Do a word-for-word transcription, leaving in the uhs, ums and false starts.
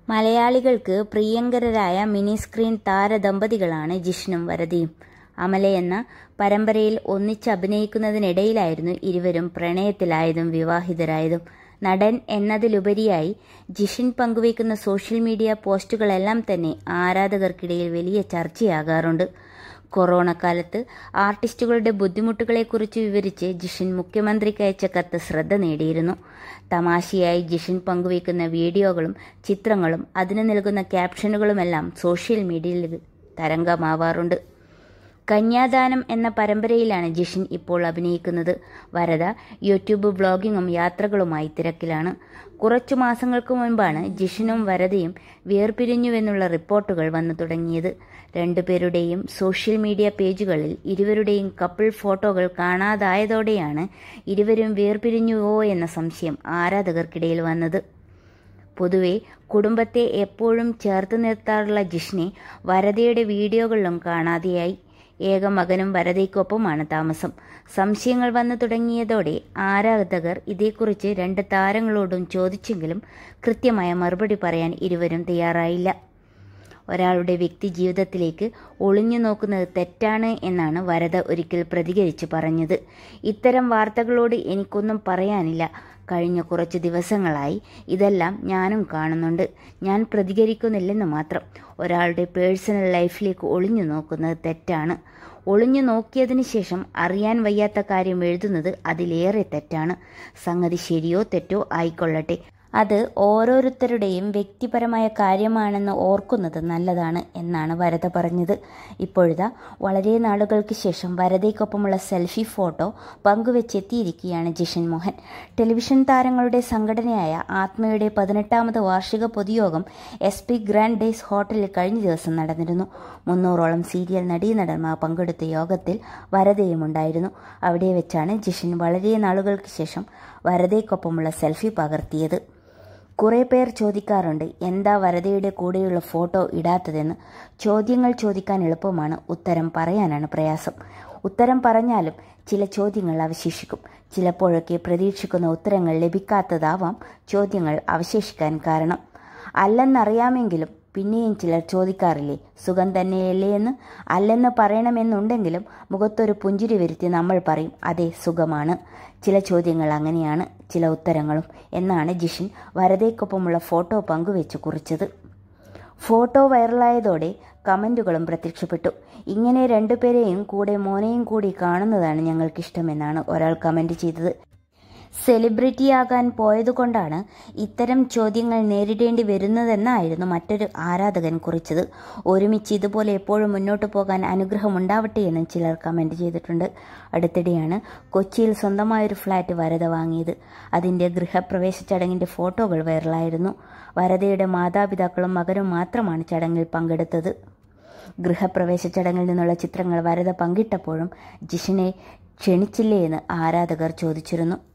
മലയാളികൾക്ക് പ്രിയങ്കരരായ mini screen താരദമ്പതികളാണ് ജിഷ്ണും വരദയും. അമല എന്ന പരമ്പരയിൽ ഒന്നിച്ച് അഭിനയിക്കുന്നതിനിടയിലായിരുന്നു ഇരുവരും പ്രണയത്തിലായതും വിവാഹിതരായതും. നടൻ എന്നതിലുപരിയായി ജിഷിൻ പങ്കുവയ്ക്കുന്ന സോഷ്യൽ മീഡിയ പോസ്റ്റുകളെല്ലാം തന്നെ ആരാധകർക്കിടയിൽ വലിയ ചർച്ചയാകാറുണ്ട്. കൊറോണ കാലത്ത് ആർട്ടിസ്റ്റുകളുടെ ബുദ്ധിമുട്ടുകളെക്കുറിച്ച് വിവരിച്ച് ജിഷിൻ മുഖ്യമന്ത്രിക്ക് അയച്ച കത്ത് ശ്രദ്ധ നേടിയിരുന്നു. തമാശയായി ജിഷിൻ പങ്കുവയ്ക്കുന്ന വീഡിയോകളും ചിത്രങ്ങളും അതിന് നൽകുന്ന ക്യാപ്ഷനുകളുമെല്ലാം സോഷ്യൽ മീഡിയയിൽ തരംഗമാവാറുണ്ട്. കന്യാദാനം എന്ന പരമ്പരയിലാണ് ജിഷിൻ ഇപ്പോൾ അഭിനയിക്കുന്നത്. വരദ യൂട്യൂബ് വ്ളോഗിങ്ങും യാത്രകളുമായി തിരക്കിലാണ്. കുറച്ചു മാസങ്ങൾക്ക് മുൻപാണ് ജിഷിനും വരദയും വേർപിരിഞ്ഞുവെന്നുള്ള റിപ്പോർട്ടുകൾ വന്നു തുടങ്ങിയത്. രണ്ടുപേരുടെയും സോഷ്യൽ മീഡിയ പേജുകളിൽ ഇരുവരുടെയും കപ്പിൾ ഫോട്ടോകൾ കാണാതായതോടെയാണ് ഇരുവരും വേർപിരിഞ്ഞുവോ എന്ന സംശയം ആരാധകർക്കിടയിൽ വന്നത്. പൊതുവെ കുടുംബത്തെ എപ്പോഴും ചേർത്ത് നിർത്താറുള്ള ജിഷിനെ വരദയുടെ വീഡിയോകളിലും കാണാതെയായി. ഏക മകനും വരദയ്ക്കൊപ്പമാണ് താമസം. സംശയങ്ങൾ വന്നു തുടങ്ങിയതോടെ ആരാധകർ ഇതേക്കുറിച്ച് രണ്ട് താരങ്ങളോടും ചോദിച്ചെങ്കിലും കൃത്യമായ മറുപടി പറയാൻ ഇരുവരും തയ്യാറായില്ല. ഒരാളുടെ വ്യക്തി ജീവിതത്തിലേക്ക് ഒളിഞ്ഞു നോക്കുന്നത് തെറ്റാണ് എന്നാണ് വരദ ഒരിക്കൽ പ്രതികരിച്ച് പറഞ്ഞത്. ഇത്തരം വാർത്തകളോട് എനിക്കൊന്നും പറയാനില്ല. കഴിഞ്ഞ കുറച്ച് ദിവസങ്ങളായി ഇതെല്ലാം ഞാനും കാണുന്നുണ്ട്. ഞാൻ പ്രതികരിക്കുന്നില്ലെന്ന് മാത്രം. ഒരാളുടെ പേഴ്സണൽ ലൈഫിലേക്ക് ഒളിഞ്ഞു നോക്കുന്നത് തെറ്റാണ്. ഒളിഞ്ഞു നോക്കിയതിന് ശേഷം അറിയാൻ വയ്യാത്ത കാര്യം എഴുതുന്നത് അതിലേറെ തെറ്റാണ്. സംഗതി ശരിയോ തെറ്റോ ആയിക്കൊള്ളട്ടെ, അത് ഓരോരുത്തരുടെയും വ്യക്തിപരമായ കാര്യമാണെന്ന് ഓർക്കുന്നത് നല്ലതാണ് എന്നാണ് വരദ പറഞ്ഞത്. ഇപ്പോഴിതാ വളരെ നാളുകൾക്ക് ശേഷം വരദയ്ക്കൊപ്പമുള്ള സെൽഫി ഫോട്ടോ പങ്കുവെച്ചെത്തിയിരിക്കുകയാണ് ജിഷൻ മോഹൻ. ടെലിവിഷൻ താരങ്ങളുടെ സംഘടനയായ ആത്മയുടെ പതിനെട്ടാമത് വാർഷിക പൊതുയോഗം എസ് പി ഗ്രാൻഡ് ഡേയ്സ് ഹോട്ടലിൽ കഴിഞ്ഞ ദിവസം നടന്നിരുന്നു. മുന്നൂറോളം സീരിയൽ നടീനടന്മാർ പങ്കെടുത്ത യോഗത്തിൽ വരദയും ഉണ്ടായിരുന്നു. അവിടെ വെച്ചാണ് ജിഷൻ വളരെ നാളുകൾക്ക് ശേഷം വരദയ്ക്കൊപ്പമുള്ള സെൽഫി പകർത്തിയത്. കുറേ പേർ ചോദിക്കാറുണ്ട്, എന്താ വരദയുടെ കൂടെയുള്ള ഫോട്ടോ ഇടാത്തതെന്ന്. ചോദ്യങ്ങൾ ചോദിക്കാൻ എളുപ്പമാണ്, ഉത്തരം പറയാനാണ് പ്രയാസം. ഉത്തരം പറഞ്ഞാലും ചില ചോദ്യങ്ങൾ അവശേഷിക്കും. ചിലപ്പോഴൊക്കെ പ്രതീക്ഷിക്കുന്ന ഉത്തരങ്ങൾ ലഭിക്കാത്തതാവാം ചോദ്യങ്ങൾ അവശേഷിക്കാൻ കാരണം. അല്ലെന്നറിയാമെങ്കിലും പിന്നെയും ചിലർ ചോദിക്കാറില്ലേ, സുഖം തന്നെയല്ലേ എന്ന്. അല്ലെന്ന് പറയണമെന്നുണ്ടെങ്കിലും മുഖത്തൊരു പുഞ്ചിരി വരുത്തി നമ്മൾ പറയും, അതെ സുഖമാണ്. ചില ചോദ്യങ്ങൾ അങ്ങനെയാണ്, ചില ഉത്തരങ്ങളും എന്നാണ് ജിഷിൻ വരദയ്ക്കൊപ്പമുള്ള ഫോട്ടോ പങ്കുവെച്ച് കുറിച്ചത്. ഫോട്ടോ വൈറലായതോടെ കമന്റുകളും പ്രത്യക്ഷപ്പെട്ടു. ഇങ്ങനെ രണ്ടുപേരെയും കൂടെ മോനെയും കൂടി കാണുന്നതാണ് ഞങ്ങൾക്കിഷ്ടമെന്നാണ് ഒരാൾ കമന്റ് ചെയ്തത്. സെലിബ്രിറ്റിയാകാൻ പോയതുകൊണ്ടാണ് ഇത്തരം ചോദ്യങ്ങൾ നേരിടേണ്ടി വരുന്നതെന്നായിരുന്നു മറ്റൊരു ആരാധകൻ കുറിച്ചത്. ഒരുമിച്ച് ഇതുപോലെ എപ്പോഴും മുന്നോട്ട് പോകാൻ അനുഗ്രഹം ഉണ്ടാവട്ടെ എന്നും ചിലർ കമന്റ് ചെയ്തിട്ടുണ്ട്. അടുത്തിടെയാണ് കൊച്ചിയിൽ സ്വന്തമായൊരു ഫ്ളാറ്റ് വരദ വാങ്ങിയത്. അതിൻ്റെ ഗൃഹപ്രവേശ ചടങ്ങിൻ്റെ ഫോട്ടോകൾ വൈറലായിരുന്നു. വരദയുടെ മാതാപിതാക്കളും മകനും മാത്രമാണ് ചടങ്ങിൽ പങ്കെടുത്തത്. ഗൃഹപ്രവേശ ചടങ്ങിൽ നിന്നുള്ള ചിത്രങ്ങൾ വരദ പങ്കിട്ടപ്പോഴും ജിഷിനെ ക്ഷണിച്ചില്ലേ എന്ന് ആരാധകർ ചോദിച്ചിരുന്നു.